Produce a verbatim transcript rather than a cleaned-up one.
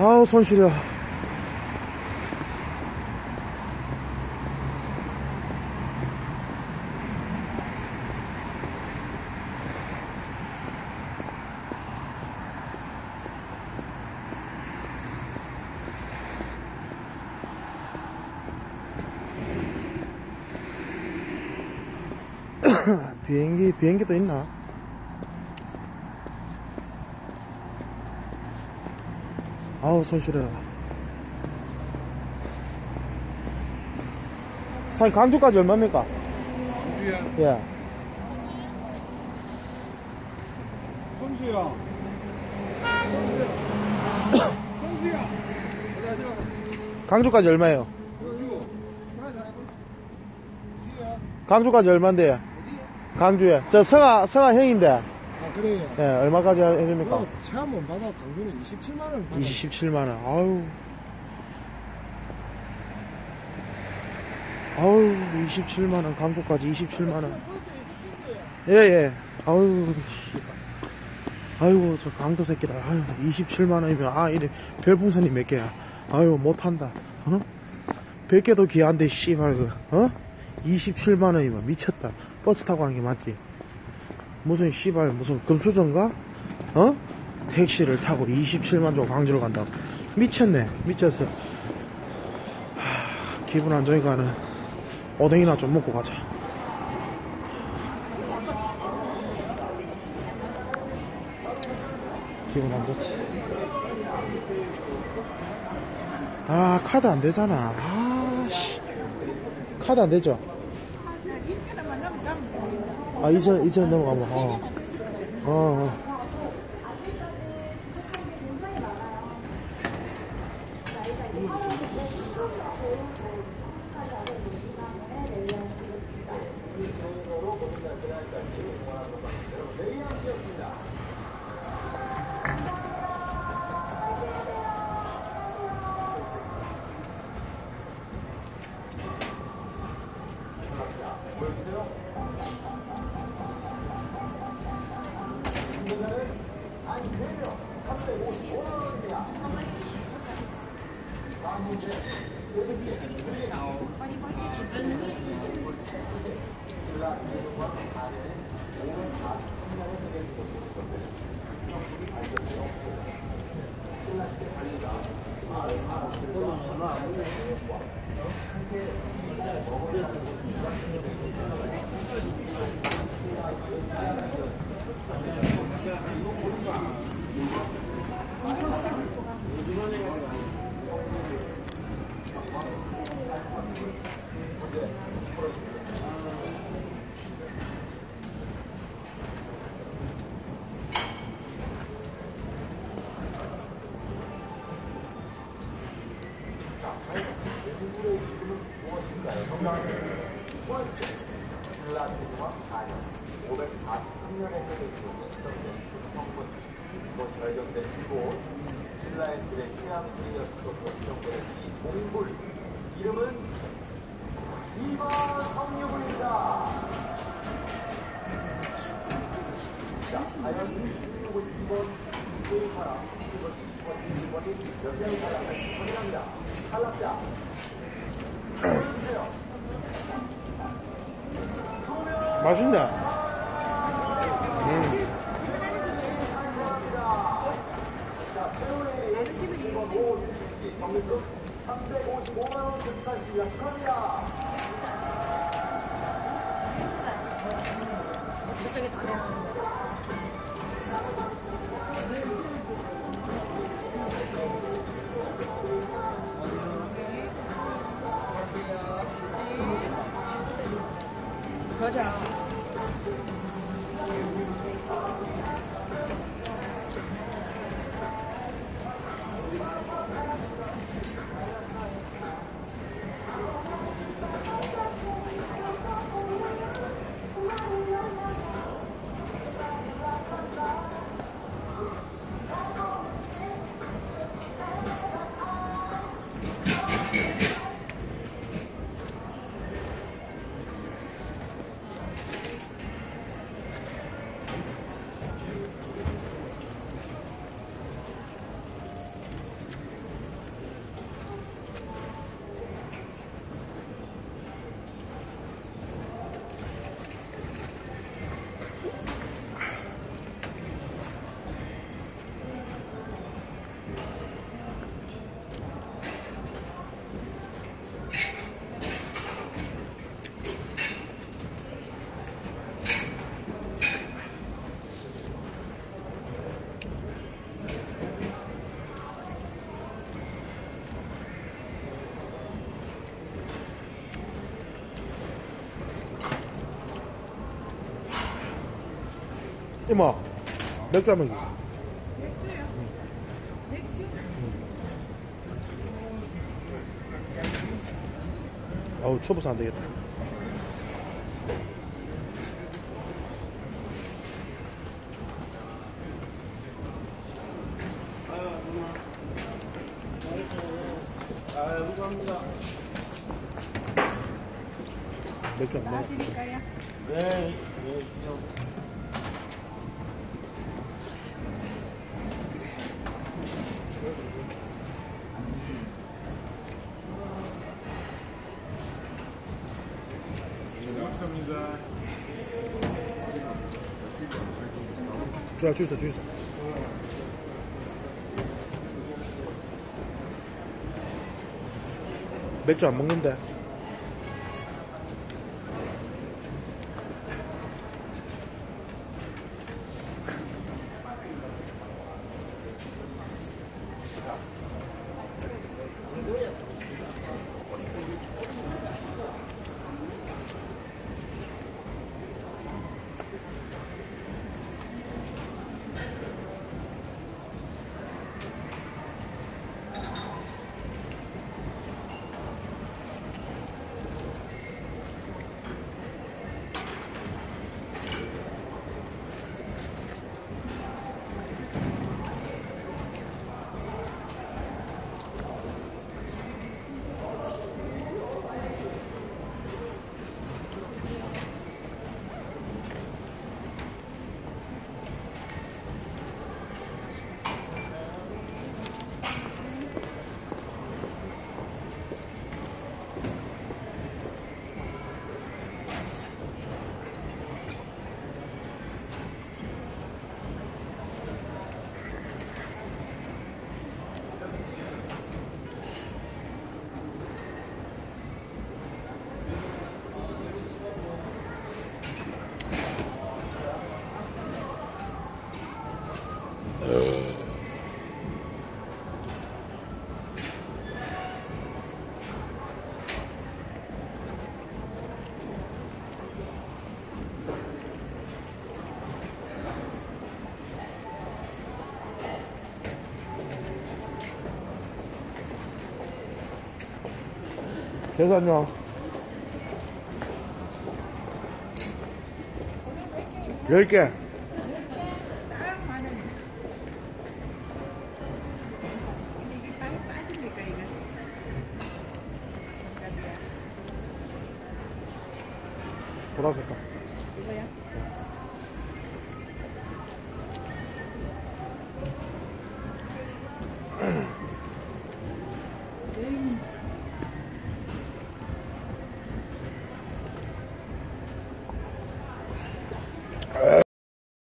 아우 손 시려. 비행기 비행기도 있나? 아우 손 시려라. 사장님 강주까지 얼마입니까? 강주야? 예. 성수야. 성수야. 강주까지 얼마예요? 강주까지 얼마인데요? 강주에. 저 성아, 성아 형인데. 아, 그래요? 예, 얼마까지 해줍니까? 어, 차 한 번 받아, 강주는 이십칠만 원 받아. 이십칠만 원. 아유. 아유, 이십칠만 원. 강주까지 이십칠만 원. 예, 예. 아유, 씨. 아이고, 저 강도 새끼들. 아유, 이십칠만 원이면, 아, 이래, 별풍선이 몇 개야. 아유, 못한다. 어? 백 개도 귀한데, 씨발, 그, 어? 이십칠만 원이면 미쳤다. 버스 타고 가는 게 맞지? 무슨 씨발 무슨 금수저인가? 어? 택시를 타고 이십칠만 주고 광주로 간다고. 미쳤네. 미쳤어. 하, 기분 안 좋으니까는 오뎅이나 좀 먹고 가자. 기분 안 좋지. 아 카드 안 되잖아. 아씨 카드 안 되죠? 이천 원만 넘어가면 아, 이천 원, 이천 원 넘어가면, 어. 어, 어. 발견된 이곳 신라인들의 휴양지였었던 지정된 이 동굴 이름은 이번 성유굴입니다. 자, 과연 이번 이번 세이카라 이번 이번 이번이 몇 명이 탈락할지 확인합니다. 탈락자 보여주세요. 맛있네. 음. 정리금 삼백오십오만 원 득하시기가 축하합니다. 저쪽에 다 내놓는 거. 가자. 이모, 맥주 한번 주세요. 맥주요? 맥주? 어우, 초보사 안 되겠다. 맥주 안 먹어. 놔드릴까요? 감사합니다. 자, 줄 있어, 줄 있어. 맥주 안 먹는데. 계산요. 열 개. 딱 만 원. 근데 이게 빵이 빠집니까, 이거? 색깔이야. 보라색깔. 이거야?